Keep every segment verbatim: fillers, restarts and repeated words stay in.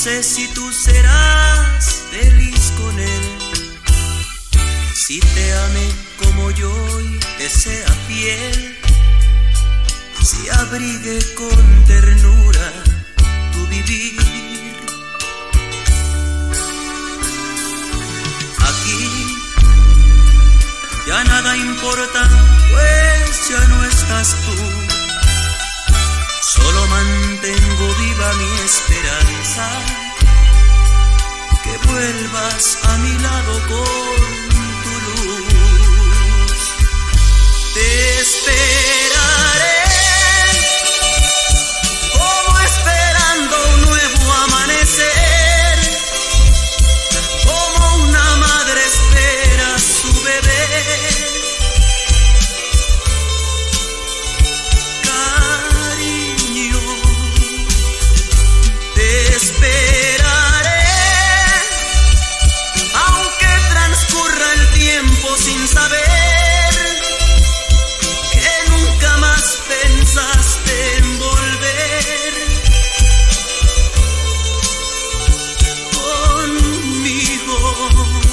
sé si tú serás feliz con él, si te ame como yo y te sea fiel, si abrigue con ternura tu vivir. Aquí ya nada importa, pues ya no estás tú. Solo mantengo viva mi esperanza, que vuelvas a mi lado con tu luz. Te esperaré, como esperando un nuevo amanecer, como una madre espera a su bebé. Esperaré, aunque transcurra el tiempo sin saber que nunca más pensaste en volver conmigo.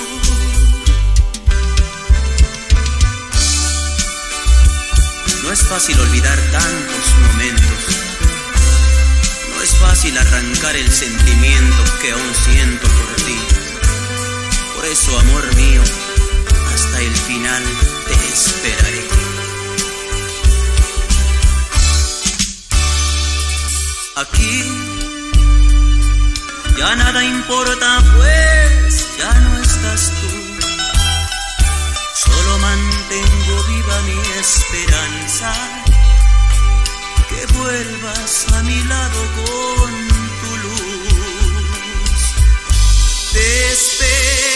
No es fácil olvidar tantos momentos. No es fácil arrancar el sentimiento que aún siento por ti. Por eso, amor mío, hasta el final te esperaré. Aquí ya nada importa, pues ya no estás tú. Solo mantengo viva mi esperanza, que vuelvas a mi lado con tu luz. Te espero.